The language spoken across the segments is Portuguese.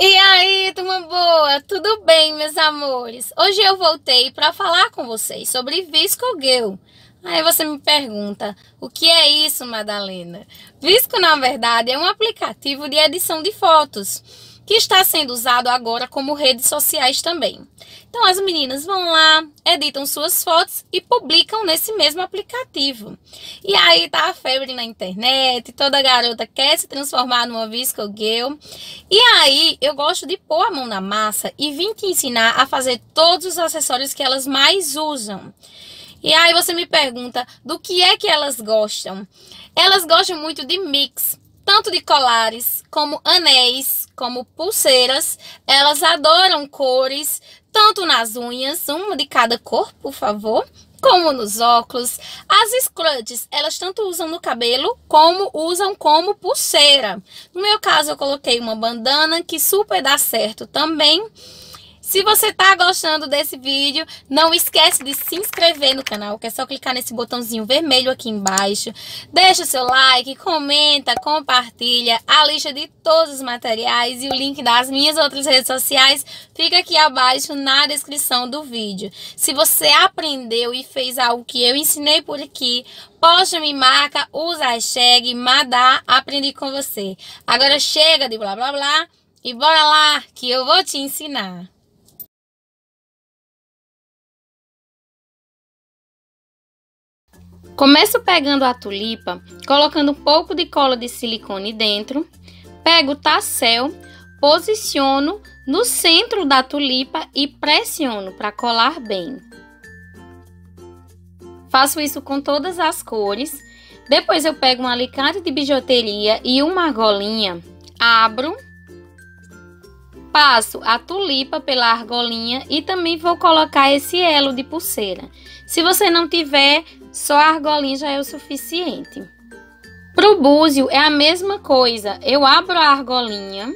E aí, turma boa? Tudo bem, meus amores? Hoje eu voltei para falar com vocês sobre ViscoGirl. Aí você me pergunta, o que é isso, Madalena? Visco, na verdade, é um aplicativo de edição de fotos, que está sendo usado agora como redes sociais também. Então as meninas vão lá, editam suas fotos e publicam nesse mesmo aplicativo. E aí tá a febre na internet, toda garota quer se transformar numa ViscoGirl. E aí eu gosto de pôr a mão na massa e vim te ensinar a fazer todos os acessórios que elas mais usam. E aí você me pergunta do que é que elas gostam. Elas gostam muito de mix, tanto de colares, como anéis, como pulseiras. Elas adoram cores, tanto nas unhas, uma de cada cor, por favor, como nos óculos. As scrunchies, elas tanto usam no cabelo, como usam como pulseira. No meu caso, eu coloquei uma bandana, que super dá certo também. Se você tá gostando desse vídeo, não esquece de se inscrever no canal, que é só clicar nesse botãozinho vermelho aqui embaixo. Deixa o seu like, comenta, compartilha a lista de todos os materiais e o link das minhas outras redes sociais fica aqui abaixo na descrição do vídeo. Se você aprendeu e fez algo que eu ensinei por aqui, posta, me marca, usa a hashtag Madá, aprendi com você. Agora chega de blá blá blá e bora lá que eu vou te ensinar. Começo pegando a tulipa, colocando um pouco de cola de silicone dentro, pego o tassel, posiciono no centro da tulipa e pressiono para colar bem. Faço isso com todas as cores. Depois eu pego um alicate de bijuteria e uma argolinha, abro, passo a tulipa pela argolinha e também vou colocar esse elo de pulseira. Se você não tiver, só a argolinha já é o suficiente. Para o búzio é a mesma coisa. Eu abro a argolinha,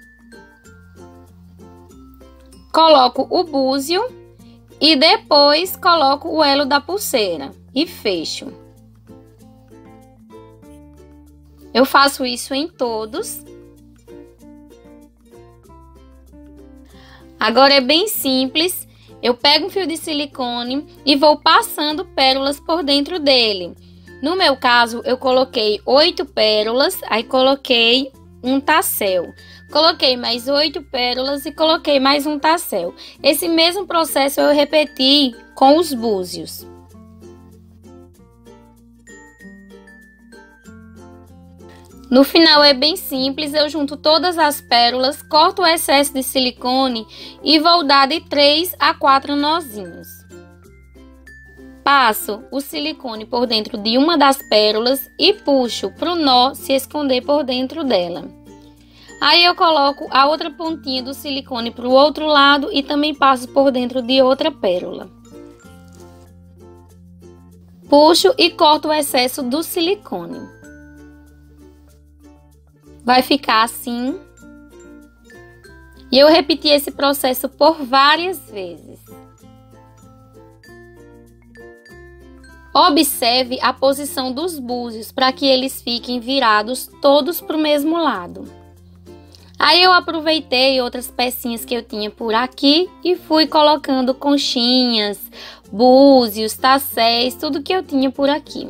coloco o búzio e depois coloco o elo da pulseira e fecho. Eu faço isso em todos. Agora é bem simples. Eu pego um fio de silicone e vou passando pérolas por dentro dele. No meu caso, eu coloquei 8 pérolas, aí coloquei um tassel. Coloquei mais 8 pérolas e coloquei mais um tassel. Esse mesmo processo eu repeti com os búzios. No final é bem simples, eu junto todas as pérolas, corto o excesso de silicone e vou dar de 3 a 4 nozinhos. Passo o silicone por dentro de uma das pérolas e puxo para o nó se esconder por dentro dela. Aí eu coloco a outra pontinha do silicone para o outro lado e também passo por dentro de outra pérola. Puxo e corto o excesso do silicone. Vai ficar assim. E eu repeti esse processo por várias vezes. Observe a posição dos búzios para que eles fiquem virados todos para o mesmo lado. Aí eu aproveitei outras pecinhas que eu tinha por aqui e fui colocando conchinhas, búzios, tasséis, tudo que eu tinha por aqui.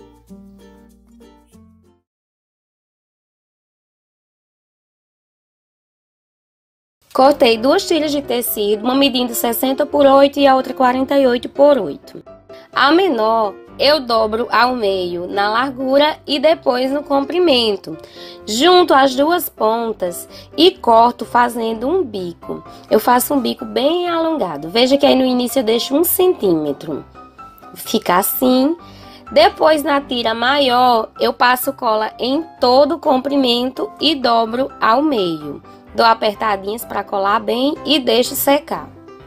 Cortei 2 tiras de tecido, uma medindo 60 por 8 e a outra 48 por 8. A menor eu dobro ao meio na largura e depois no comprimento. Junto as duas pontas e corto fazendo um bico. Eu faço um bico bem alongado. Veja que aí no início eu deixo 1 centímetro. Fica assim. Depois na tira maior eu passo cola em todo o comprimento e dobro ao meio. Dou apertadinhas para colar bem e deixo secar.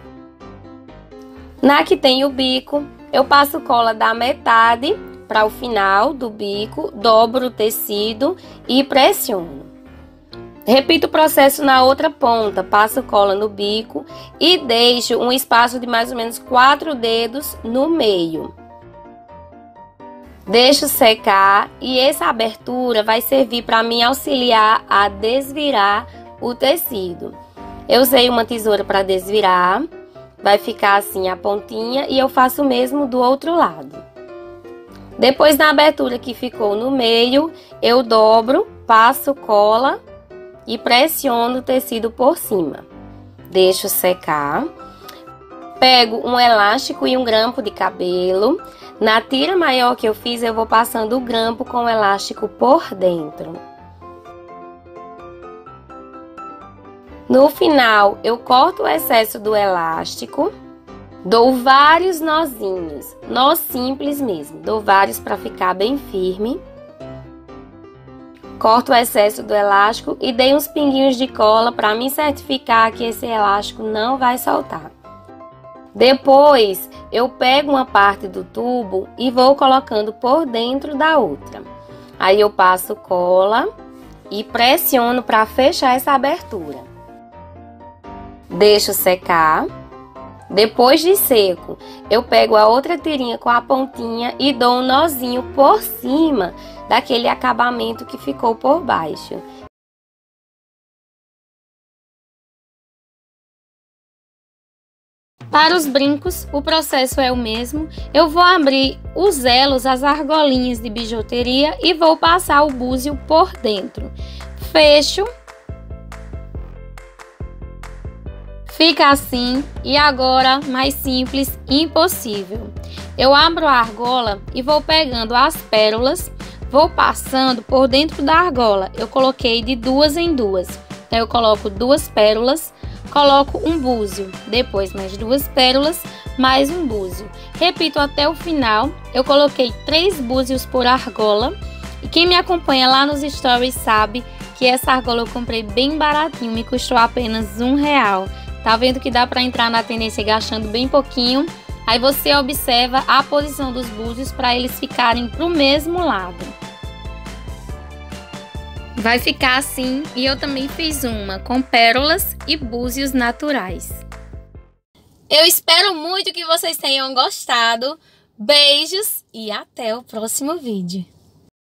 Na que tem o bico, eu passo cola da metade para o final do bico, dobro o tecido e pressiono. Repito o processo na outra ponta, passo cola no bico e deixo um espaço de mais ou menos 4 dedos no meio. Deixo secar e essa abertura vai servir para mim auxiliar a desvirar o tecido. Eu usei uma tesoura para desvirar, vai ficar assim a pontinha e eu faço o mesmo do outro lado. Depois da abertura que ficou no meio, eu dobro, passo cola e pressiono o tecido por cima. Deixo secar. Pego um elástico e um grampo de cabelo. Na tira maior que eu fiz, eu vou passando o grampo com o elástico por dentro. No final, eu corto o excesso do elástico. Dou vários nozinhos, nó simples mesmo. Dou vários para ficar bem firme. Corto o excesso do elástico e dei uns pinguinhos de cola para me certificar que esse elástico não vai soltar. Depois, eu pego uma parte do tubo e vou colocando por dentro da outra. Aí eu passo cola e pressiono para fechar essa abertura. Deixo secar. Depois de seco, eu pego a outra tirinha com a pontinha e dou um nozinho por cima daquele acabamento que ficou por baixo. Para os brincos, o processo é o mesmo. Eu vou abrir os elos, as argolinhas de bijuteria e vou passar o búzio por dentro. Fecho. Fica assim e agora mais simples impossível. Eu abro a argola e vou pegando as pérolas, vou passando por dentro da argola. Eu coloquei de duas em duas. Então eu coloco duas pérolas, coloco um búzio, depois mais duas pérolas, mais um búzio. Repito até o final. Eu coloquei 3 búzios por argola. E quem me acompanha lá nos stories sabe que essa argola eu comprei bem baratinho, me custou apenas R$1. Tá vendo que dá para entrar na tendência gastando bem pouquinho? Aí você observa a posição dos búzios para eles ficarem pro mesmo lado. Vai ficar assim e eu também fiz uma com pérolas e búzios naturais. Eu espero muito que vocês tenham gostado. Beijos e até o próximo vídeo.